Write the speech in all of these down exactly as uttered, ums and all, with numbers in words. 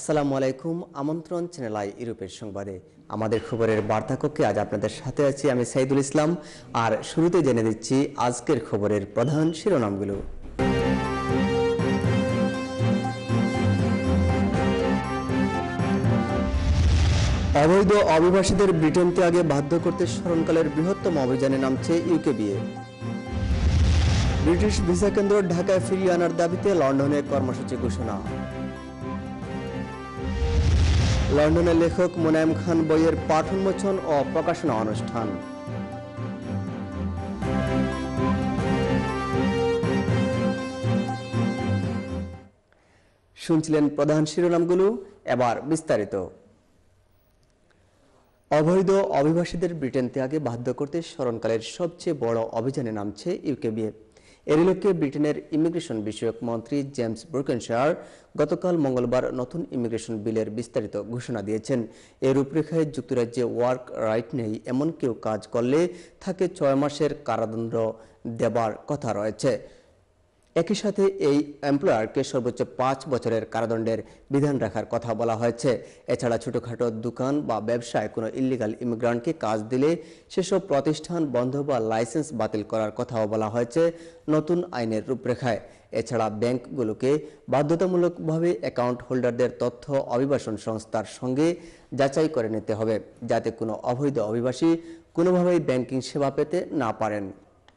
আসসালামু আলাইকুম। আমন্ত্রণ চ্যানেল আই ইউরোপের সংবাদে আমাদের খবরের বার্তা কক্ষে আজ আপনাদের সাথে আছি আমি সাইদুল ইসলাম। আর শুরুতে জেনে দিচ্ছি আজকের খবরের প্রধান শিরোনামগুলো। অবৈধ অভিবাসীদের ব্রিটেন ত্যাগে বাধ্য করতে স্মরণকালের বৃহত্তম অভিযানে নামছে ইউকে বিএ। ব্রিটিশ ভিসা কেন্দ্র ঢাকায় ফিরিয়ে আনার দাবিতে লন্ডনে কর্মসূচি ঘোষণা। লন্ডনের লেখক মোনায়েম খান বইয়ের পাঠ উন্মোচন ও প্রকাশনা অনুষ্ঠান। শুনছিলেন প্রধান শিরোনামগুলো, এবার বিস্তারিত। অবৈধ অভিবাসীদের ব্রিটেন ত্যাগে বাধ্য করতে স্মরণকালের সবচেয়ে বড় অভিযানে নামছে ইউকে বিএ। এর লক্ষ্যে ব্রিটেনের ইমিগ্রেশন বিষয়ক মন্ত্রী জেমস ব্রুকেনশায়ার গতকাল মঙ্গলবার নতুন ইমিগ্রেশন বিলের বিস্তারিত ঘোষণা দিয়েছেন। এর রূপরেখায় যুক্তরাজ্যে ওয়ার্ক রাইট নেই এমন কেউ কাজ করলে তাকে ছয় মাসের কারাদণ্ড দেবার কথা রয়েছে। একই সাথে এই এমপ্লয়ারকে সর্বোচ্চ পাঁচ বছরের কারাদণ্ডের বিধান রাখার কথা বলা হয়েছে। এছাড়া ছোটখাটো দোকান বা ব্যবসায় কোনো ইলিগাল ইমিগ্রান্টকে কাজ দিলে সেসব প্রতিষ্ঠান বন্ধ বা লাইসেন্স বাতিল করার কথাও বলা হয়েছে নতুন আইনের রূপরেখায়। এছাড়া ব্যাংকগুলোকে বাধ্যতামূলকভাবে অ্যাকাউন্ট হোল্ডারদের তথ্য অভিবাসন সংস্থার সঙ্গে যাচাই করে নিতে হবে, যাতে কোনো অবৈধ অভিবাসী কোনোভাবেই ব্যাংকিং সেবা পেতে না পারেন।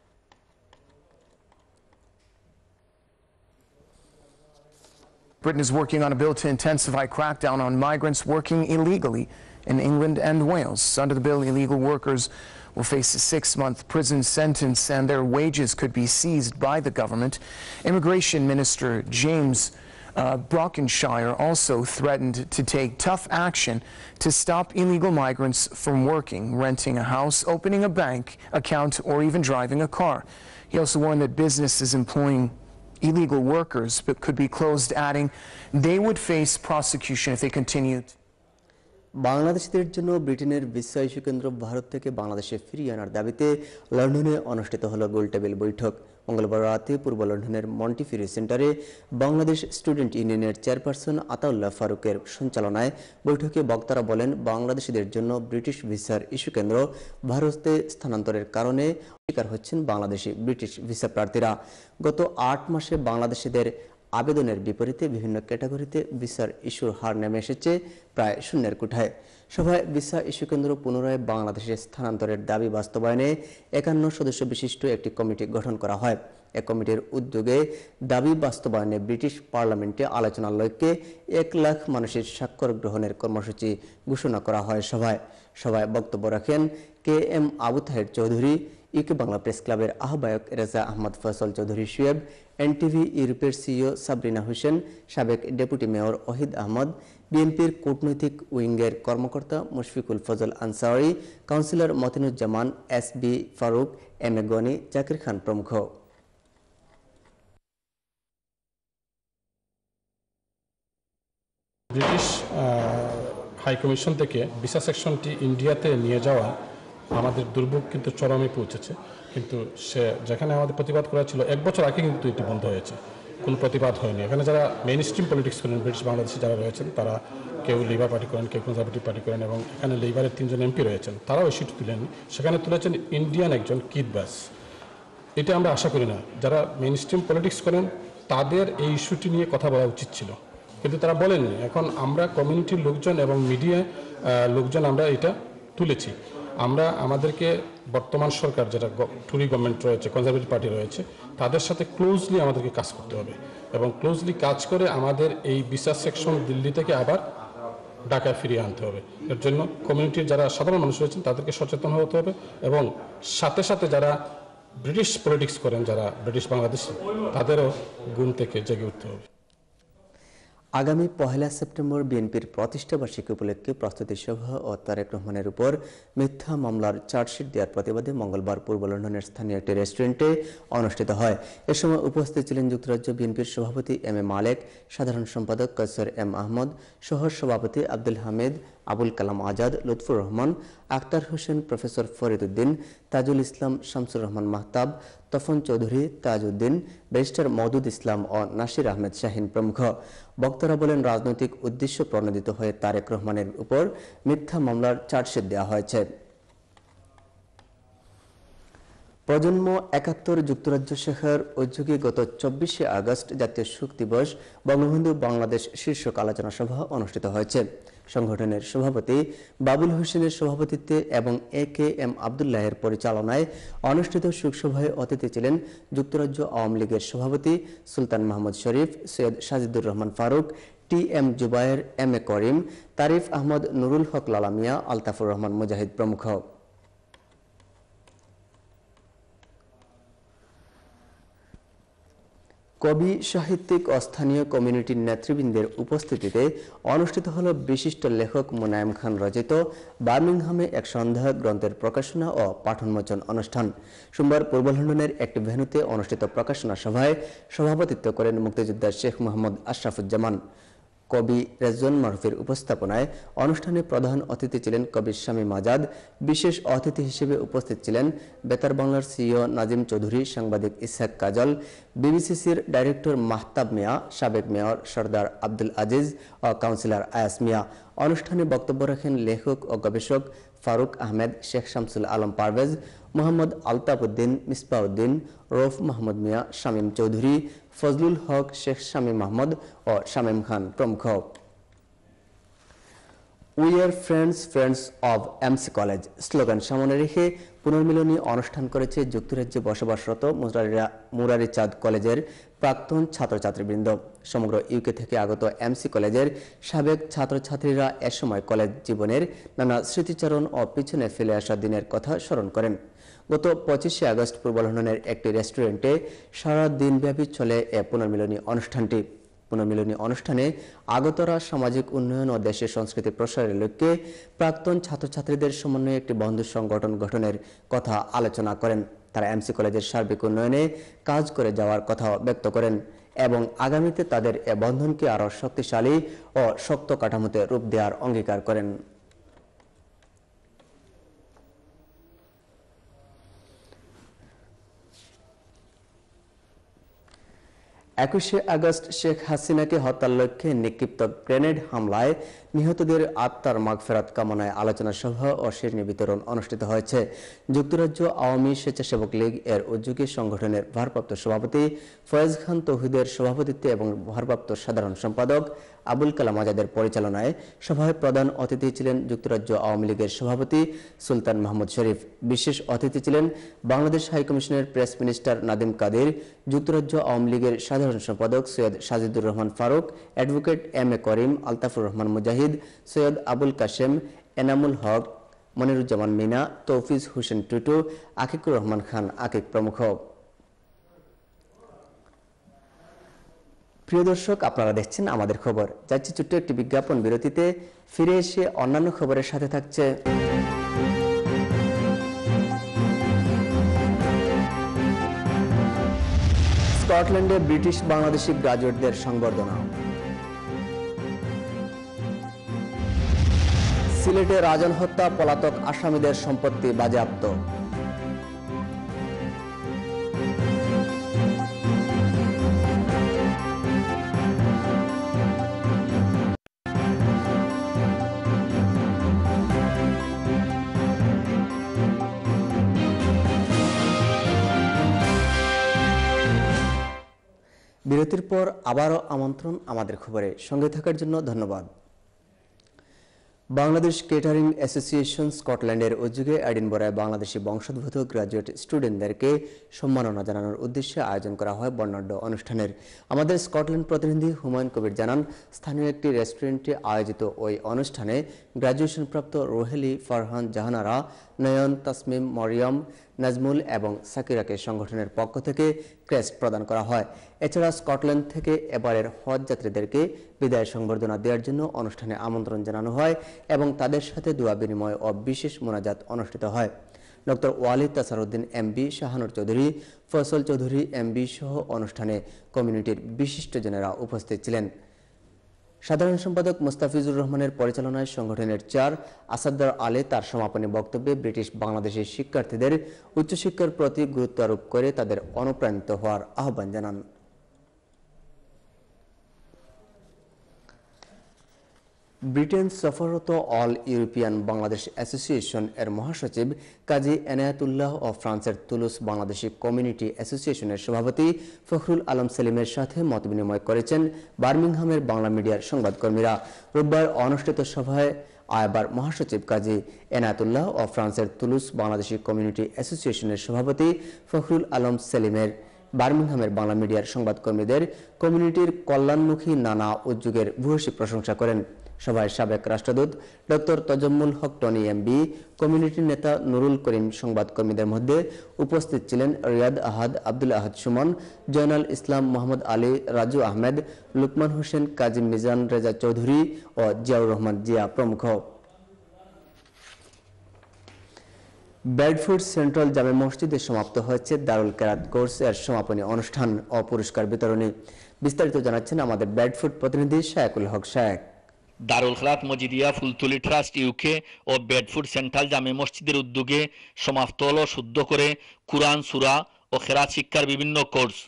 Britain is working on a bill to intensify crackdown on migrants working illegally in England and Wales. Under the bill, illegal workers will face a six-month prison sentence and their wages could be seized by the government. Immigration Minister James uh, Brockenshire also threatened to take tough action to stop illegal migrants from working, renting a house, opening a bank account, or even driving a car. He also warned that businesses employing illegal workers but could be closed, adding they would face prosecution if they continued. বাংলাদেশিদের জন্য ব্রিটেনের visa issue কেন্দ্র ভারত থেকে বাংলাদেশে ফিরিয়ে আনার দাবিতে লন্ডনে অনুষ্ঠিত হলো গোলটেবিল বৈঠক। মঙ্গলবার রাতে পূর্ব লন্ডনের মন্টিফিরি সেন্টারে বাংলাদেশ স্টুডেন্ট ইউনিয়নের চেয়ারপারসন আতাউল্লাহ ফারুকের সঞ্চালনায় বৈঠকে বক্তারা বলেন, বাংলাদেশিদের জন্য ব্রিটিশ ভিসার ইস্যু কেন্দ্র ভারতে স্থানান্তরের কারণে শিকার হচ্ছেন বাংলাদেশি ব্রিটিশ ভিসা প্রার্থীরা। গত আট মাসে বাংলাদেশিদের আবেদনের বিপরীতে বিভিন্ন ক্যাটাগরিতে ভিসার ইস্যুর হার নেমে এসেছে প্রায় শূন্যের কোঠায়। সভায় ভিসা ইস্যু কেন্দ্র পুনরায় বাংলাদেশে স্থানান্তরের দাবি বাস্তবায়নে একান্ন সদস্য বিশিষ্ট একটি কমিটি গঠন করা হয়। এ কমিটির উদ্যোগে দাবি বাস্তবায়নে ব্রিটিশ পার্লামেন্টে আলোচনার লক্ষ্যে এক লাখ মানুষের স্বাক্ষর গ্রহণের কর্মসূচি ঘোষণা করা হয়। সভায় সভায় বক্তব্য রাখেন K M Abu Taher Chowdhury, UK Bangla press ক্লাবের আহ্বায়ক রেজা আহমদ ফয়সল চৌধুরী সুয়েব, এনটিভি ইউরোপের সিইও সাবরিনা হোসেন, সাবেক ডেপুটি মেয়র ওহিদ আহমদ, বিএনপির কূটনৈতিক উইংয়ের কর্মকর্তা Mushfiqul Fazal Ansari, councillor Matinuzzaman, S B Faruk, M A Gani, Zakir Khan প্রমুখ। ব্রিটিশ হাইকমিশন থেকে ভিসা সেকশনটি ইন্ডিয়াতে নিয়ে যাওয়া আমাদের দুর্ভোগ কিন্তু চরমে পৌঁছেছে। কিন্তু সে যেখানে আমাদের প্রতিবাদ করা ছিল এক বছর আগে কিন্তু এটি বন্ধ হয়েছে, কোনো প্রতিবাদ হয়নি। এখানে যারা মেইন স্ট্রিম পলিটিক্স করেন ব্রিটিশ বাংলাদেশি যারা রয়েছেন, তারা কেউ লেবার পার্টি করেন, কেউ কনজারভেটিভ পার্টি করেন, এবং এখানে লেবারের তিনজন এমপি রয়েছেন, তারাও ইস্যুটি তুলেননি। সেখানে তুলেছেন ইন্ডিয়ান একজন কিড ব্যাস। এটা আমরা আশা করি না যারা মেইন স্ট্রিম পলিটিক্স করেন তাদের এই ইস্যুটি নিয়ে কথা বলা উচিত ছিল, কিন্তু তারা বলেননি। এখন আমরা কমিউনিটির লোকজন এবং মিডিয়া লোকজন আমরা এটা তুলেছি। আমরা আমাদেরকে বর্তমান সরকার যেটা টুরি গভর্নমেন্ট রয়েছে, কনজারভেটিভ পার্টি রয়েছে, তাদের সাথে ক্লোজলি আমাদেরকে কাজ করতে হবে এবং ক্লোজলি কাজ করে আমাদের এই ভিসা সেকশন দিল্লি থেকে আবার ঢাকায় ফিরিয়ে আনতে হবে। এর জন্য কমিউনিটির যারা সাধারণ মানুষ রয়েছেন তাদেরকে সচেতন হতে হবে এবং সাথে সাথে যারা ব্রিটিশ পলিটিক্স করেন, যারা ব্রিটিশ বাংলাদেশি, তাদেরও গুণ থেকে জেগে উঠতে হবে। আগামী পহেলা সেপ্টেম্বর বিএনপির প্রতিষ্ঠাবার্ষিকী উপলক্ষে প্রস্তুতি সভা ও তারেক রহমানের উপর মিথ্যা মামলার চার্জশিট দেওয়ার প্রতিবাদে মঙ্গলবার পূর্ব লন্ডনের স্থানীয় একটি রেস্টুরেন্টে অনুষ্ঠিত হয়। এ সময় উপস্থিত ছিলেন যুক্তরাজ্য বিএনপির সভাপতি এম এ মালেক, সাধারণ সম্পাদক কৈসর এম আহমদ, সহ সভাপতি আব্দুল হামিদ, আবুল কালাম আজাদ, লুৎফুর রহমান, আক্তার হোসেন, প্রফেসর ফরিদ উদ্দিন, তাজুল ইসলাম, শামসুর রহমান মাহতাব, তফন চৌধুরী, তাজউদ্দিন, ব্যারিস্টার মওদুদ ইসলাম ও নাসির আহমেদ শাহিন প্রমুখ। বক্তারা বলেন, রাজনৈতিক উদ্দেশ্য প্রণোদিত হয়ে তারেক রহমানের উপর মিথ্যা মামলার চার্জশিট দেওয়া হয়েছে। প্রজন্ম একাত্তর যুক্তরাজ্য শাখার উদ্যোগে গত চব্বিশে আগস্ট জাতীয় শোক দিবস বঙ্গবন্ধু বাংলাদেশ শীর্ষক আলোচনা সভা অনুষ্ঠিত হয়েছে। সংগঠনের সভাপতি বাবুল হোসেনের সভাপতিত্বে এবং এ কে এম আবদুল্লাহের পরিচালনায় অনুষ্ঠিত শোকসভায় অতিথি ছিলেন যুক্তরাজ্য আওয়ামী লীগের সভাপতি Sultan Mahmud Sharif, Syed Sajidur Rahman Faruk, T M Zubair, M A Karim, Tarif Ahmed, Nurul Haque Lala Mia, Altafur Rahman মুজাহিদ প্রমুখ। কবি, সাহিত্যিক ও স্থানীয় কমিউনিটির নেতৃবৃন্দের উপস্থিতিতে অনুষ্ঠিত হল বিশিষ্ট লেখক মোনায়েম খান রচিত বার্মিংহামে এক সন্ধ্যা গ্রন্থের প্রকাশনা ও পাঠোন্মোচন অনুষ্ঠান। সোমবার পূর্ব লন্ডনের একটি ভেন্যুতে অনুষ্ঠিত প্রকাশনা সভায় সভাপতিত্ব করেন মুক্তিযোদ্ধা শেখ মোহাম্মদ আশরাফুজ্জামান। কবি রেজওয়ান মারুফের উপস্থাপনায় অনুষ্ঠানে প্রধান অতিথি ছিলেন কবি শামীম আজাদ। বিশেষ অতিথি হিসেবে উপস্থিত ছিলেন বেতার বাংলার সিইও নাজিম চৌধুরী, সাংবাদিক ইসহাক কাজল, বিবিসিসির ডাইরেক্টর মাহতাব মিয়া, সাবেক মেয়র সর্দার আব্দুল আজিজ ও কাউন্সিলর আয়াস মিয়া। অনুষ্ঠানে বক্তব্য রাখেন লেখক ও গবেষক ফারুক আহমেদ, শেখ শামসুল আলম পারভেজ, মোহাম্মদ আলতাফ উদ্দিন, মিসবাউদ্দিন, রৌফ মাহমুদ মিয়া, শামীম চৌধুরী, ফজলুল হক, শেখ শামীম আহমদ ও শামীম খান প্রমুখ। We are friends friends of MC college slogan সামনে রেখে পুনর্মিলনী অনুষ্ঠান করেছে যুক্তরাজ্যে বসবাসরত মুরারিচাঁদ কলেজের প্রাক্তন ছাত্রছাত্রীবৃন্দ। সমগ্র ইউকে থেকে আগত এমসি কলেজের সাবেক ছাত্রছাত্রীরা এসময় কলেজ জীবনের নানা স্মৃতিচারণ ও পিছনে ফেলে আসা দিনের কথা স্মরণ করেন। গত পঁচিশে আগস্ট পূর্ব লন্ডনের একটি রেস্টুরেন্টে সারা দিনব্যাপী চলে এ পুনর্মিলনী অনুষ্ঠানটি। পুনর্মিলনী অনুষ্ঠানে আগতরা সামাজিক উন্নয়ন ও দেশের সংস্কৃতি প্রসারের লক্ষ্যে প্রাক্তন ছাত্রছাত্রীদের সমন্বয়ে একটি বন্ধু সংগঠন গঠনের কথা আলোচনা করেন। তারা এমসি কলেজের সার্বিক উন্নয়নে কাজ করে যাওয়ার কথা ব্যক্ত করেন এবং আগামীতে তাদের এ বন্ধনকে আরও শক্তিশালী ও শক্ত কাঠামোতে রূপ দেওয়ার অঙ্গীকার করেন। একুশে আগস্ট শেখ হাসিনাকে হত্যার লক্ষ্যে নিক্ষিপ্ত গ্রেনেড হামলায় নিহতদের আত্মার মাগফিরাত কামনায় আলোচনা সভা ও শিরনি বিতরণ অনুষ্ঠিত হয়েছে। যুক্তরাজ্য আওয়ামী স্বেচ্ছাসেবক লীগ এর উদ্যোগে সংগঠনের ভারপ্রাপ্ত সভাপতি ফয়েজ খান তৌহিদের সভাপতিত্বে এবং ভারপ্রাপ্ত সাধারণ সম্পাদক আবুল কালাম আজাদের পরিচালনায় সভায় প্রধান অতিথি ছিলেন যুক্তরাজ্য আওয়ামী লীগের সভাপতি সুলতান মাহমুদ শরীফ। বিশেষ অতিথি ছিলেন বাংলাদেশ হাইকমিশনের প্রেস মিনিস্টার নাদিম কাদের, যুক্তরাজ্য আওয়ামী লীগের সাধারণ সম্পাদক Syed Sajidur Rahman Faruk, advocate M A Karim, Altafur Rahman Mujahid, Syed Abul Kashem, Enamul Haque, Moniruzzaman Mina, Toufiz Hossain Tutu, Akikur Rahman Khan Akik প্রমুখ। প্রিয় দর্শক, আপনারা দেখছেন আমাদের খবর। যাচ্ছি ছোট্ট একটি বিজ্ঞাপন বিরতিতে, ফিরে এসে অন্যান্য খবরের সাথে থাকছে স্কটল্যান্ডে ব্রিটিশ বাংলাদেশি গ্রাজুয়েটদের সংবর্ধনা, সিলেটে রাজন হত্যা, পলাতক আসামিদের সম্পত্তি বাজেয়াপ্ত, বিরতির পর আবারও আমন্ত্রণ আমাদের খবরে সঙ্গে থাকার জন্য ধন্যবাদ। বাংলাদেশ কেটারিং অ্যাসোসিয়েশন স্কটল্যান্ডের উদ্যোগে এডিনবরায় বাংলাদেশি বংশোদ্ভূত গ্রাজুয়েট স্টুডেন্টদেরকে সম্মাননা জানানোর উদ্দেশ্যে আয়োজন করা হয় বর্ণাঢ্য অনুষ্ঠানের। আমাদের স্কটল্যান্ড প্রতিনিধি হুমায়ুন কবির জানান, স্থানীয় একটি রেস্টুরেন্টে আয়োজিত ওই অনুষ্ঠানে গ্রাজুয়েশনপ্রাপ্ত রোহেলি, ফারহান, জাহানারা, নয়ন, তাসমিম, মরিয়ম, নাজমুল এবং সাকিরাকে সংগঠনের পক্ষ থেকে ক্রেস্ট প্রদান করা হয়। এছাড়া স্কটল্যান্ড থেকে এবারের হজ যাত্রীদেরকে বিদায় সংবর্ধনা দেওয়ার জন্য অনুষ্ঠানে আমন্ত্রণ জানানো হয় এবং তাদের সাথে দোয়া বিনিময় ও বিশেষ মোনাজাত অনুষ্ঠিত হয়। Doctor Walid Tasaruddin MBE, Shahanur Chowdhury, Faisal Chowdhury MBE সহ অনুষ্ঠানে কমিউনিটির বিশিষ্টজনেরা উপস্থিত ছিলেন। সাধারণ সম্পাদক মোস্তাফিজুর রহমানের পরিচালনায় সংগঠনের চার আসাদদার আলী তার সমাপনী বক্তব্যে ব্রিটিশ বাংলাদেশের শিক্ষার্থীদের উচ্চশিক্ষার প্রতি গুরুত্ব আরোপ করে তাদের অনুপ্রাণিত হওয়ার আহ্বান জানান। ব্রিটেন সফররত অল ইউরোপিয়ান বাংলাদেশ অ্যাসোসিয়েশন এর মহাসচিব কাজী এনায়েতুল্লাহ ও ফ্রান্সের তুলুস বাংলাদেশি কমিউনিটি অ্যাসোসিয়েশনের সভাপতি ফখরুল আলম সেলিমের সাথে মতবিনিময় করেছেন বার্মিংহামের বাংলা মিডিয়ার সংবাদকর্মীরা। রোববার অনুষ্ঠিত সভায় আয়াবার মহাসচিব কাজী এনায়েতুল্লাহ ও ফ্রান্সের তুলুস বাংলাদেশি কমিউনিটি অ্যাসোসিয়েশনের সভাপতি ফখরুল আলম সেলিমের বার্মিংহামের বাংলা মিডিয়ার সংবাদকর্মীদের কমিউনিটির কল্যাণমুখী নানা উদ্যোগের ভূয়সী প্রশংসা করেন। সভায় সাবেক রাষ্ট্রদূত doctor Tazammul Haque Tony MBE, community নেতা নুরুল করিম, সংবাদকর্মীদের মধ্যে উপস্থিত ছিলেন রিয়াদ আহাদ, আব্দুল আহাদ সুমন, জয়নাল ইসলাম, মোহাম্মদ আলী, রাজু আহমেদ, লুকমান হোসেন, কাজী মিজান রেজা চৌধুরী ও জিয়াউর রহমান জিয়া প্রমুখ। বেডফোর্ড সেন্ট্রাল জামে মসজিদে সমাপ্ত হয়েছে দারুল কেরাত কোর্স এর সমাপনী অনুষ্ঠান ও পুরস্কার বিতরণী। বিস্তারিত জানাচ্ছেন আমাদের বেডফোর্ড প্রতিনিধি শায়কুল হক শায়েক। দারুল খেরাত মজিদিয়া ফুলতুলি ট্রাস্ট ইউকে ও বেডফোর্ড সেন্ট্রাল জামে মসজিদের উদ্যোগে সমাপ্ত হল শুদ্ধ করে কুরআন, সূরা ও খেরাত শিক্ষার বিভিন্ন কোর্স।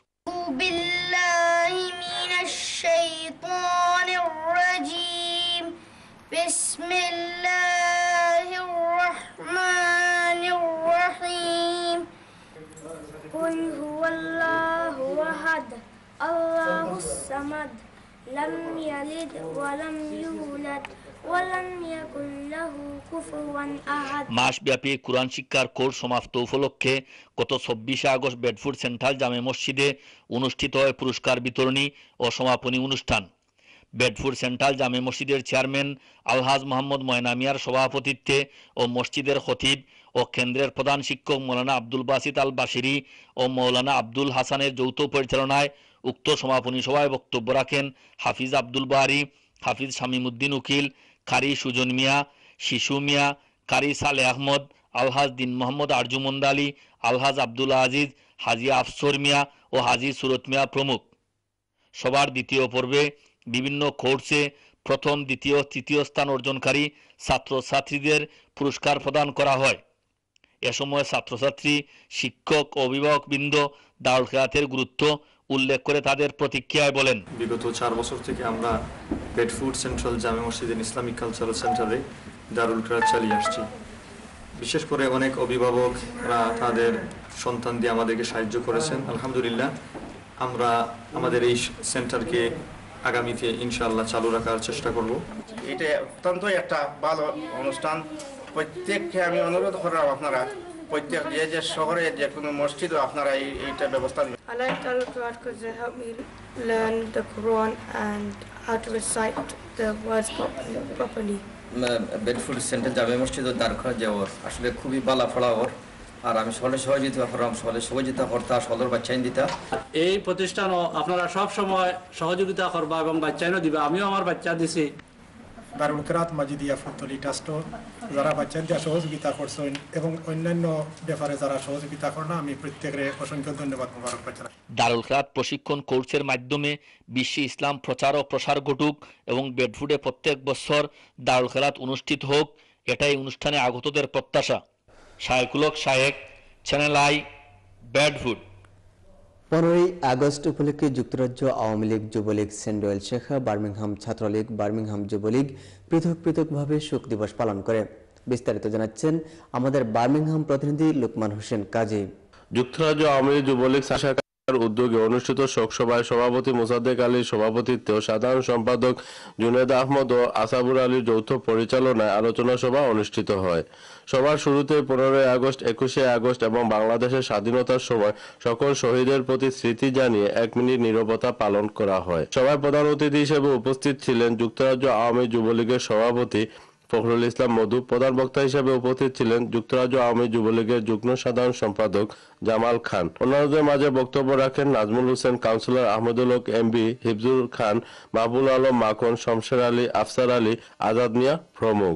لم يلد ولم يولد ولم يكن له كفوا أحد। মাসব্যাপী কুরআন শিক্ষার কোর্স সমাপ্ত উপলক্ষে গত চব্বিশে আগস্ট বেডফোর্ড সেন্ট্রাল জামে মসজিদে অনুষ্ঠিত হয় পুরস্কার বিতরণী ও সমাপনী অনুষ্ঠান। বেডফোর্ড সেন্ট্রাল জামে মসজিদের চেয়ারম্যান আলহাজ মোহাম্মদ ময়না মিয়ার সভাপতিত্বে ও মসজিদের খতিব ও কেন্দ্রের প্রধান শিক্ষক মৌলানা আব্দুল বাসিত আল বাশিরি ও মৌলানা আব্দুল হাসানের যৌথ পরিচালনায় উক্ত সমাপনী সভায় বক্তব্য রাখেন হাফিজ আব্দুল বারি, হাফিজ শামিমুদ্দিন উকিল, কারি সুজন মিয়া, শিশু মিয়া, কারি সালে আহমদ, আলহাজ দিন মোহাম্মদ আরজুমন্দ আলী, আলহাজ আব্দুল আজিজ, হাজি আফসর মিয়া ও হাজি সুরত মিয়া প্রমুখ। সবার দ্বিতীয় পর্বে বিভিন্ন কোর্সে প্রথম, দ্বিতীয়, তৃতীয় স্থান অর্জনকারী ছাত্রছাত্রীদের পুরস্কার প্রদান করা হয়। এ সময় ছাত্রছাত্রী, শিক্ষক ও অভিভাবকবৃন্দ দারুল খেরাতের গুরুত্ব উল্লেখ করে তাদের প্রতিক্রিয়ায় বলেন, বিগত চার বছর থেকে আমরা বেডফোর্ড সেন্ট্রাল জামে মসজিদ ইসলামিক কালচারাল সেন্টারে দারুল কেরাত চালিয়ে আসছি। বিশেষ করে অনেক অভিভাবকরা তাদের সন্তান দিয়ে আমাদেরকে সাহায্য করেছেন। আলহামদুলিল্লাহ, আমরা আমাদের এই সেন্টারকে আগামীতে ইনশাআল্লাহ চালু রাখার চেষ্টা করব। এটা অত্যন্ত একটা ভালো অনুষ্ঠান। প্রত্যেককে আমি অনুরোধ করব, আপনারা প্রত্যেক যে যে শহরে যে কোনো মসজিদও আপনারা এইটা ব্যবস্থা নেবেন। I like Darul Quran because they help me learn the Quran and how to recite the words properly. Bedford centre Jame Masjid ও দারুল কেরাত যাওয়ার আসলে খুবই ভালো ফলাফল। আর আমি সকলে সহযোগিতা করলাম, সকলে সহযোগিতা করতা, সকলের বাচ্চাইন দিতা। এই প্রতিষ্ঠানও আপনারা সব সময় সহযোগিতা করবা এবং বাচ্চাইনও দিবা। আমিও আমার বাচ্চা দিছি। দারুল কেরাত মজিদিয়া ফুলতলি ট্রাস্টও যারা বাচ্চা দিয়ে সহযোগিতা করছেন এবং অন্যান্য ব্যাপারে যারা সহযোগিতা করেন, আমি প্রত্যেকের অসংখ্য ধন্যবাদ মোবারক জানাই। দারুল খেরাত প্রশিক্ষণ কোর্সের মাধ্যমে বিশ্বে ইসলাম প্রচার ও প্রসার ঘটুক এবং বেডফোর্ডে প্রত্যেক বছর দারুল খেরাত অনুষ্ঠিত হোক, এটাই অনুষ্ঠানে আগতদের প্রত্যাশা। Shaykul Haque Shayek, channel I, Bedford. পনেরোই আগস্ট উপলক্ষে যুক্তরাজ্য আওয়ামী লীগ, যুবলীগ, সেন্ট জয়েল শাখা, বার্মিংহাম ছাত্রলীগ, বার্মিংহাম যুবলীগ পৃথক পৃথকভাবে শোক দিবস পালন করে। বিস্তারিত জানাচ্ছেন আমাদের বার্মিংহাম প্রতিনিধি লুকমান হোসেন কাজী। যুক্তরাজ্য আওয়ামী লীগ যুবলীগ শাখার উদ্যোগে অনুষ্ঠিত শোক সভায় সভাপতি মোসাদ্দেক আলীর সভাপতিত্বে ও সাধারণ সম্পাদক জুনেদ আহমদ ও আসাবুর আলীর যৌথ পরিচালনায় আলোচনা সভা অনুষ্ঠিত হয়। সভার শুরুতে পনেরোই আগস্ট, একুশে আগস্ট এবং বাংলাদেশের স্বাধীনতার সময় সকল শহীদের প্রতি স্মৃতি জানিয়ে এক মিনিট নীরবতা পালন করা হয়। সভায় প্রধান অতিথি হিসেবে উপস্থিত ছিলেন যুক্তরাজ্য আওয়ামী যুবলীগের সভাপতি ফখরুল ইসলাম মধু। প্রধান বক্তা হিসেবে উপস্থিত ছিলেন যুক্তরাজ্য আওয়ামী যুবলীগের যুগ্ম সাধারণ সম্পাদক জামাল খান। অন্যদের মাঝে বক্তব্য রাখেন নাজমুল হোসেন, কাউন্সিলর আহমদুল হক এমবি, হিফজুল খান, মাহবুল আলম মাখন, শমশের আলী, আফসার আলী, আজাদ মিয়া প্রমুখ।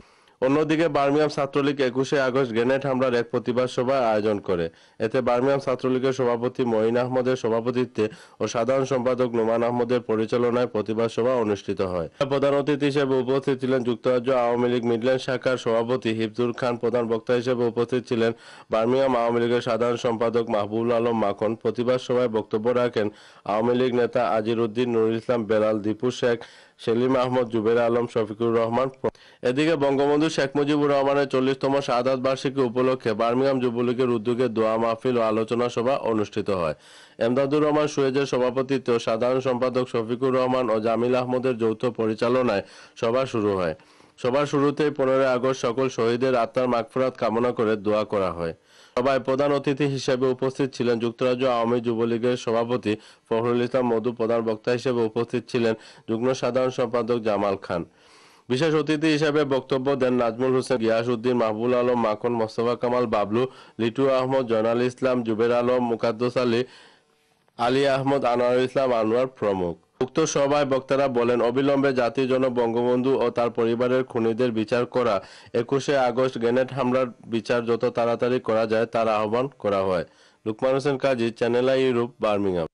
অন্যদিকে বার্মিয়াম ছাত্রলীগ একুশে আগস্ট গ্রেনেড হামলার এক প্রতিবাদ সভা আয়োজন করে। এতে বার্মিয়াম ছাত্রলীগের সভাপতি মঈন আহমদের সভাপতিত্বে ও সাধারণ সম্পাদক নোমান আহমদের পরিচালনায় প্রতিবাদ সভা অনুষ্ঠিত হয়। প্রধান অতিথি হিসেবে উপস্থিত ছিলেন যুক্তরাজ্য আওয়ামী লীগ মিডল্যান্ড শাখার সভাপতি হিফজুল খান। প্রধান বক্তা হিসেবে উপস্থিত ছিলেন বার্মিয়াম আওয়ামী লীগের সাধারণ সম্পাদক মাহবুবুল আলম মাখন। প্রতিবাদ সভায় বক্তব্য রাখেন আওয়ামী লীগ নেতা আজির উদ্দিন, নুরুল ইসলাম বেলাল, দীপু শেখ, সেলিম আহমদ, জুবের আলম, শফিকুর রহমান। এদিকে বঙ্গবন্ধু শেখ মুজিবুর রহমানের চল্লিশতম শাহাদাত বার্ষিকী উপলক্ষে বার্মিংহাম যুবলীগের উদ্যোগে দোয়া মাহফিল ও আলোচনা সভা অনুষ্ঠিত হয়। এমদাদুর রহমান সুয়েজের সভাপতিত্বে ও সাধারণ সম্পাদক শফিকুর রহমান ও জামিল আহমদের যৌথ পরিচালনায় সভা শুরু হয়। সভার শুরুতেই পনেরোই আগস্ট সকল শহীদের আত্মার মাগফিরাত কামনা করে দোয়া করা হয়। সভায় প্রধান অতিথি হিসেবে উপস্থিত ছিলেন যুক্তরাজ্য আওয়ামী যুবলীগের সভাপতি ফখরুল ইসলাম মধু। প্রধান বক্তা হিসেবে উপস্থিত ছিলেন যুগ্ম সাধারণ সম্পাদক জামাল খান। বিশেষ অতিথি হিসেবে বক্তব্য দেন নাজমুল হোসেন, গিয়াস উদ্দিন, মাহবুবুল আলম মাখন, মোস্তফা কামাল বাবলু, লিটু আহমদ, জয়নাল ইসলাম, জুবের আলম, মুকাদ্দস আলী, আলী আহমদ, আনোয়ার ইসলাম আনোয়ার প্রমুখ। উক্ত সভায় বক্তারা বলেন, অবিলম্বে জাতির জনক বঙ্গবন্ধু ও তার পরিবারের খুনিদের বিচার করা, একুশে আগস্ট গ্রেনেড হামলার বিচার যত তাড়াতাড়ি করা যায় তার আহ্বান করা হয়। Lukman Hossain Kazi, channel I Europe, Birmingham.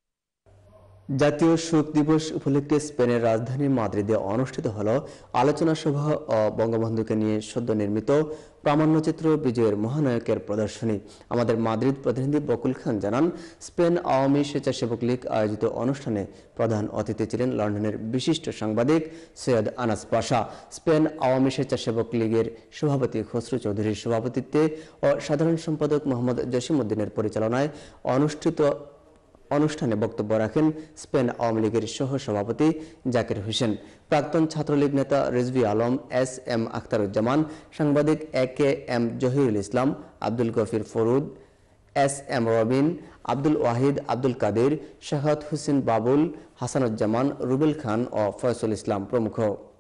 জাতীয় শোক দিবস উপলক্ষে স্পেনের রাজধানী মাদ্রিদে অনুষ্ঠিত হল আলোচনা সভা ও বঙ্গবন্ধুকে নিয়ে সদ্য নির্মিত প্রামাণ্যচিত্র বিজয়ের মহানায়কের প্রদর্শনী। আমাদের মাদ্রিদ প্রতিনিধি বকুল খান জানান, স্পেন আওয়ামী স্বেচ্ছাসেবক লীগ আয়োজিত অনুষ্ঠানে প্রধান অতিথি ছিলেন লন্ডনের বিশিষ্ট সাংবাদিক সৈয়দ আনাস পাশা। স্পেন আওয়ামী স্বেচ্ছাসেবক লীগের সভাপতি খসরু চৌধুরীর সভাপতিত্বে ও সাধারণ সম্পাদক মোহাম্মদ জসিমউদ্দিনের পরিচালনায় অনুষ্ঠিত অনুষ্ঠানে বক্তব্য রাখেন স্পেন আওয়ামী লীগের সহ সভাপতি জাকির হোসেন, প্রাক্তন ছাত্রলীগ নেতা রিজভী আলম, এস এম আখতারুজ্জামান, সাংবাদিক A K M Zahirul Islam, Abdul Gafir Farud, S M Robin, Abdul Wahid, Abdul Kader, Shahad Hossain Babul, Hasanuzzaman, Rubel খান ও ফয়সুল ইসলাম প্রমুখ।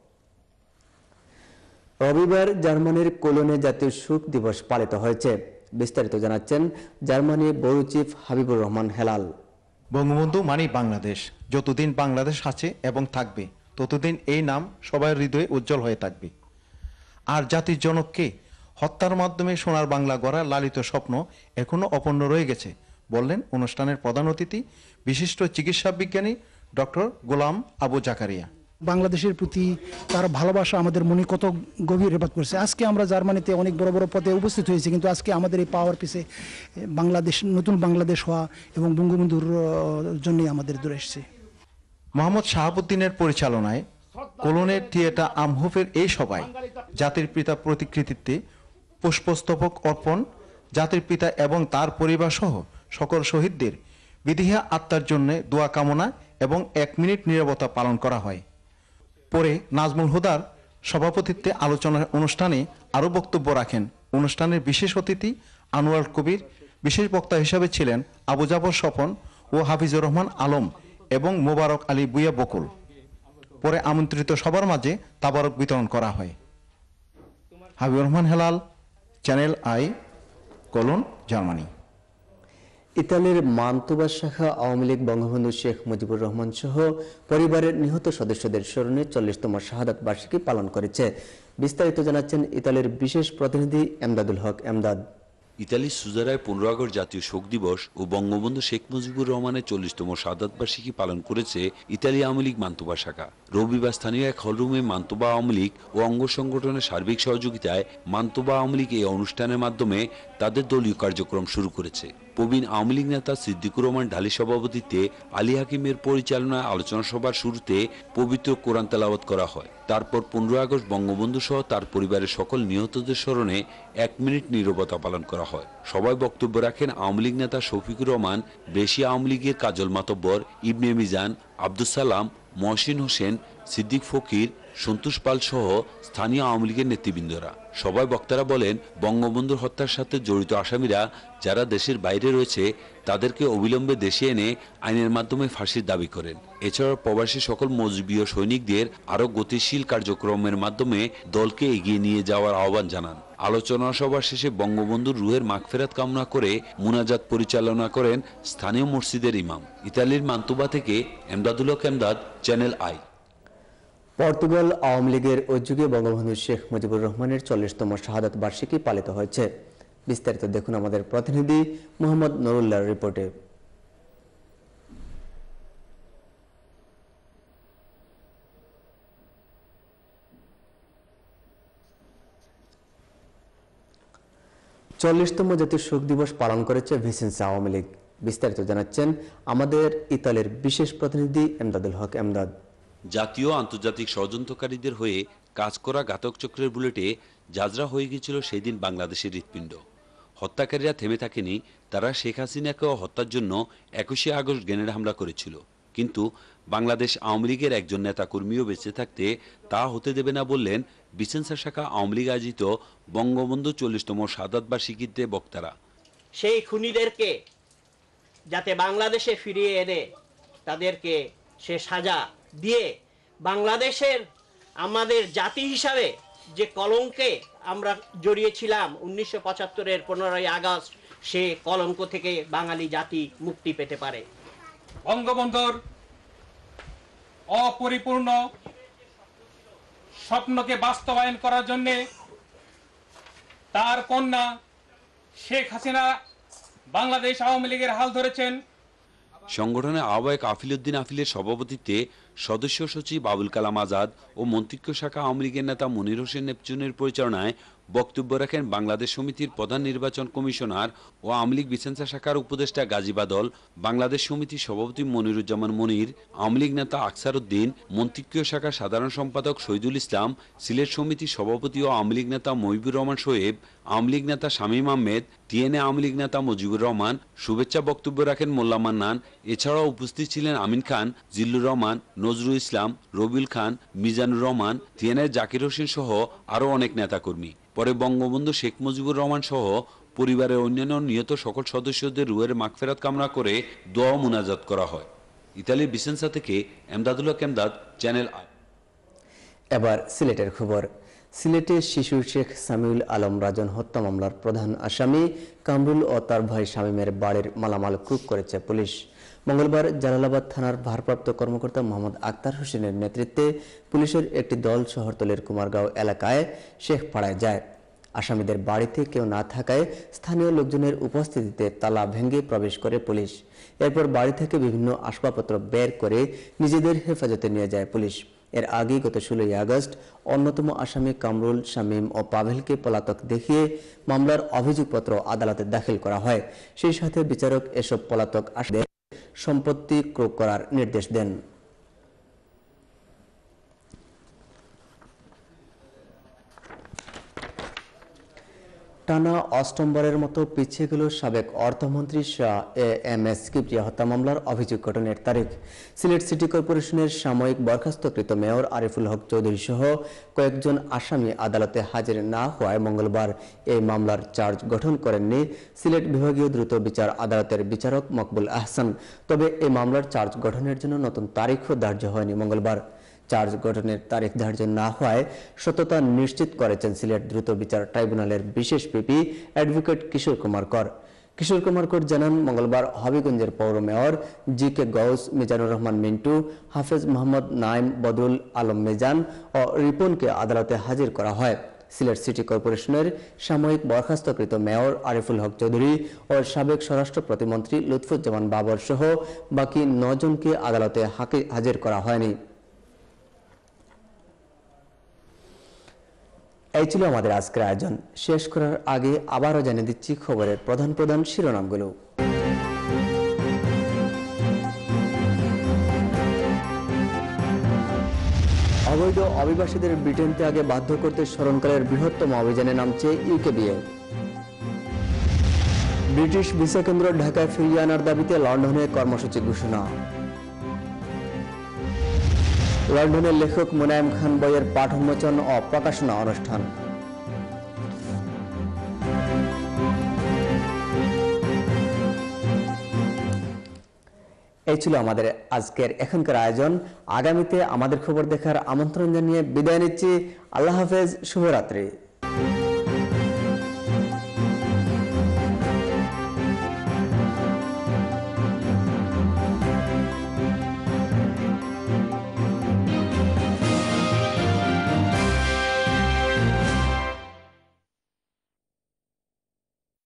রবিবার জার্মানির কোলনে জাতীয় শোক দিবস পালিত হয়েছে। বিস্তারিত জানাচ্ছেন Germany bureau chief Habibur Rahman Helal. Bangabandhu মানে বাংলাদেশ। যতদিন বাংলাদেশ আছে এবং থাকবে ততদিন এই নাম সবার হৃদয়ে উজ্জ্বল হয়ে থাকবে। আর জাতির জনককে হত্যার মাধ্যমে সোনার বাংলা গড়ার লালিত স্বপ্ন এখনো অপূর্ণ রয়ে গেছে, বললেন অনুষ্ঠানের প্রধান অতিথি বিশিষ্ট চিকিৎসা বিজ্ঞানী ডক্টর গোলাম আবু জাকারিয়া। বাংলাদেশের প্রতি তার ভালোবাসা আমাদের মনে কত গভীর রেপাত করছে। আজকে আমরা জার্মানিতে অনেক বড় বড় পদে উপস্থিত হয়েছি, কিন্তু আজকে আমাদের এই পাওয়ার পিছে বাংলাদেশ, নতুন বাংলাদেশ হওয়া এবং বঙ্গবন্ধুর জন্যই আমাদের দূরে এসেছে। মোহাম্মদ শাহাবুদ্দিনের পরিচালনায় কোলনের থিয়েটার আমহুফের এই সভায় জাতির পিতা প্রতিকৃতিতে পুষ্পস্তবক অর্পণ, জাতির পিতা এবং তার পরিবার সহ সকল শহীদদের বিদেহী আত্মার জন্য দোয়া কামনা এবং এক মিনিট নীরবতা পালন করা হয়। পরে নাজমুল হুদার সভাপতিত্বে আলোচনা অনুষ্ঠানে আরও বক্তব্য রাখেন অনুষ্ঠানের বিশেষ অতিথি আনোয়ার কবির। বিশেষ বক্তা হিসাবে ছিলেন আবু জাফর স্বপন ও হাফিজুর রহমান আলম এবং মোবারক আলী বুয়া বকুল। পরে আমন্ত্রিত সবার মাঝে তাবারক বিতরণ করা হয়। Habibur Rahman Helal, channel I, Cologne, Germany. ইতালির মান্তুবা শাখা আওয়ামী লীগ বঙ্গবন্ধু শেখ মুজিবুর রহমান সহ পরিবারের নিহত সদস্যদের স্মরণে চল্লিশতম শাহাদাত বার্ষিকী পালন করেছে। বিস্তারিত জানাচ্ছেন ইতালির বিশেষ প্রতিনিধি এমদাদুল হক এমদাদ। ইতালির সুজারায় পনেরো আগস্ট জাতীয় শোক দিবস ও বঙ্গবন্ধু শেখ মুজিবুর রহমানের চল্লিশতম শাহাদাত বার্ষিকী পালন করেছে ইতালি আওয়ামী লীগ মান্তুবা শাখা। রবিবার স্থানীয় এক হলরুমে মান্তুবা আওয়ামী লীগ ও অঙ্গ সংগঠনের সার্বিক সহযোগিতায় মান্তুবা আওয়ামী লীগ এই অনুষ্ঠানের মাধ্যমে তাদের দলীয় কার্যক্রম শুরু করেছে। প্রবীণ আওয়ামী লীগ নেতা সিদ্দিকুর রহমান ঢালী সভাপতিত্বে আলী হাকিমের পরিচালনায় আলোচনা সভার শুরুতে পবিত্র কোরআন তেলাওয়াত করা হয়। তারপর পনেরো আগস্ট বঙ্গবন্ধু সহ তার পরিবারের সকল নিহতদের স্মরণে এক মিনিট নীরবতা পালন করা হয়। সবাই বক্তব্য রাখেন আওয়ামী লীগ নেতা শফিকুর রহমান, বেশি আওয়ামী লীগের কাজল মাতব্বর, ইবনে মিজান, আব্দুল সালাম, মহসিন হোসেন, সিদ্দিক ফকির, সন্তোষ পাল সহ স্থানীয় আওয়ামী লীগের নেতৃবৃন্দরা। সবাই বক্তারা বলেন, বঙ্গবন্ধুর হত্যার সাথে জড়িত আসামিরা যারা দেশের বাইরে রয়েছে তাদেরকে অবিলম্বে দেশে এনে আইনের মাধ্যমে ফাঁসির দাবি করেন। এছাড়া প্রবাসী সকল মজবীয় সৈনিকদের আরও গতিশীল কার্যক্রমের মাধ্যমে দলকে এগিয়ে নিয়ে যাওয়ার আহ্বান জানান। আলোচনা সভা শেষে বঙ্গবন্ধুর রুহের মাগফিরাত কামনা করে মুনাজাত পরিচালনা করেন স্থানীয় মসজিদের ইমাম। ইতালির মান্তুবা থেকে Emdadul Haque Emdad, channel I. Portugal Awami লীগের উদ্যোগে বঙ্গবন্ধু শেখ মুজিবুর রহমানের চল্লিশতম শাহাদাত বার্ষিকী পালিত হয়েছে। বিস্তারিত দেখুন আমাদের প্রতিনিধি মোহাম্মদ নুরুল্লাহর রিপোর্টে। চল্লিশতম জাতীয় শোক দিবস পালন করেছে ভিসেন্সা আওয়ামী লীগ। বিস্তারিত জানাচ্ছেন আমাদের ইতালির বিশেষ প্রতিনিধি এমদাদুল হক এমদাদ। জাতীয় আন্তর্জাতিক ষড়যন্ত্রকারীদের হয়ে কাজ করা ঘাতক চক্রের বুলেটে যাজরা হয়ে গিয়েছিল সেই দিন বাংলাদেশের হৃৎপিণ্ড। হত্যাকারীরা থেমে থাকেনি, তারা শেখ হাসিনাকেও হত্যার জন্য একুশে আগস্ট গ্রেনেড হামলা করেছিল। কিন্তু বাংলাদেশ আওয়ামী লীগের একজন নেতা কর্মীও বেঁচে থাকতে তা হতে দেবে না বললেন ভিসেন্সা শাখা আওয়ামী লীগ আয়োজিত বঙ্গবন্ধু চল্লিশতম শাহাদাত বার্ষিকীতে বক্তারা। সেই খুনিদেরকে যাতে বাংলাদেশে ফিরিয়ে এনে তাদেরকে সে সাজা দিয়ে বাংলাদেশের আমাদের জাতি হিসাবে যে কলঙ্কে আমরা জড়িয়েছিলাম উনিশশো পঁচাত্তরের পনেরোই আগস্ট, সে কলঙ্ক থেকে বাঙালি জাতি মুক্তি পেতে পারে। বঙ্গবন্ধুর অপরিপূর্ণ স্বপ্নকে বাস্তবায়ন করার জন্য তার কন্যা শেখ হাসিনা বাংলাদেশ আওয়ামী লীগের হাল ধরেছেন। সংগঠনের আহ্বায়ক আফিল উদ্দিন আফিলের সভাপতিত্বে সদস্য সচিব আবুল কালাম আজাদ ও মন্ত্রিজ্ঞ শাখা আওয়ামী লীগের নেতা মনির হোসেন নেপচুনের পরিচালনায় বক্তব্য রাখেন বাংলাদেশ সমিতির প্রধান নির্বাচন কমিশনার ও আওয়ামী লীগ ভিসেন্সা শাখার উপদেষ্টা গাজী বাদল, বাংলাদেশ সমিতির সভাপতি মনিরুজ্জামান মনির, আওয়ামী লীগ নেতা আকসার উদ্দিন, মন্ত্রিজ্ঞ শাখার সাধারণ সম্পাদক শহীদুল ইসলাম, সিলেট সমিতির সভাপতি ও আওয়ামী লীগ নেতা মহিবুর রহমান শোয়েব, আওয়ামী লীগ নেতা শামীম আহমেদ, টিএনএ আওয়ামী লীগ নেতা মুজিবুর রহমান, শুভেচ্ছা বক্তব্য রাখেন মোল্লা মান্নান। এছাড়াও উপস্থিত ছিলেন আমিন খান, জিল্লুর রহমান, নজরুল ইসলাম, রবিউল খান, মিজানুর রহমান, টিএনএ জাকির হোসেন সহ আরও অনেক নেতাকর্মী। পরে বঙ্গবন্ধু শেখ মুজিবুর রহমান সহ পরিবারের অন্যান্য নিহত সকল সদস্যদের রুহের মাগফিরাত কামনা করে দোয়া মুনাজাত করা হয়। ইতালির ভিসেন্সা থেকে এমদাদুল হক এমদাদ, চ্যানেল আই। এবার সিলেটের খবর। সিলেটে শিশু শেখ সামিউল আলম রাজন হত্যা মামলার প্রধান আসামি কামরুল ও তার ভাই শামীমের বাড়ির মালামাল ক্রুক করেছে পুলিশ। মঙ্গলবার জালালাবাদ থানার ভারপ্রাপ্ত কর্মকর্তা মোহাম্মদ আক্তার হোসেনের নেতৃত্বে পুলিশের একটি দল শহরতলির কুমারগাঁও এলাকায় শেখপাড়ায় যায়। আসামিদের বাড়িতে কেউ না থাকায় স্থানীয় লোকজনের উপস্থিতিতে তালা ভেঙে প্রবেশ করে পুলিশ। এরপর বাড়ি থেকে বিভিন্ন আসবাবপত্র বের করে নিজেদের হেফাজতে নিয়ে যায় পুলিশ। এর আগে গত ষোলোই আগস্ট অন্যতম আসামি কামরুল, শামীম ও পাভেলকে পলাতক দেখিয়ে মামলার অভিযোগপত্র আদালতে দাখিল করা হয়। সেই সাথে বিচারক এসব পলাতক আসামিদের সম্পত্তি ক্রয় করার নির্দেশ দেন। টানা অষ্টমবারের মতো পিছিয়ে গেল সাবেক অর্থমন্ত্রী Shah A M S Kibria হত্যা মামলার অভিযোগ গঠনের তারিখ। সিলেট সিটি কর্পোরেশনের সাময়িক বরখাস্তকৃত মেয়র আরিফুল হক চৌধুরী সহ কয়েকজন আসামি আদালতে হাজির না হওয়ায় মঙ্গলবার এই মামলার চার্জ গঠন করেননি সিলেট বিভাগীয় দ্রুত বিচার আদালতের বিচারক মকবুল আহসান। তবে এই মামলার চার্জ গঠনের জন্য নতুন তারিখও ধার্য হয়নি মঙ্গলবার। চার্জ গঠনের তারিখ ধার্য না হওয়ায় সত্যতা নিশ্চিত করেছেন সিলেট দ্রুত বিচার ট্রাইব্যুনালের বিশেষ পিপি অ্যাডভোকেট কিশোর কুমার কর। কিশোর কুমার কর জানান, মঙ্গলবার হবিগঞ্জের পৌর mayor G K Gous, Mizanur Rahman Mintu, Hafez Mohammad Naim, Badrul Alam Mizan ও রিপনকে আদালতে হাজির করা হয়। সিলেট সিটি কর্পোরেশনের সাময়িক বরখাস্তকৃত মেয়র আরিফুল হক চৌধুরী ও সাবেক স্বরাষ্ট্র প্রতিমন্ত্রী লুৎফুজ্জামান বাবর সহ বাকি নজনকে আদালতে হাজির করা হয়নি। এই ছিল আমাদের আজকের আয়োজন। শেষ করার আগে আবারও জানিয়ে দিচ্ছি খবরের প্রধান প্রধান শিরোনামগুলো। অবৈধ অভিবাসীদের ব্রিটেন ত্যাগে বাধ্য করতে স্মরণকালের বৃহত্তম অভিযানে নামছে ইউকেবিএ। ব্রিটিশ ভিসা কেন্দ্র ঢাকায় ফিরিয়ে আনার দাবিতে লন্ডনে কর্মসূচি ঘোষণা। লন্ডনের লেখক মোনায়েম খান বইয়ের পাঠ উন্মোচন ও প্রকাশনা অনুষ্ঠান। এই ছিল আমাদের আজকের এখনকার আয়োজন। আগামীতে আমাদের খবর দেখার আমন্ত্রণ জানিয়ে বিদায় নিচ্ছি। আল্লাহ হাফেজ, শুভরাত্রি।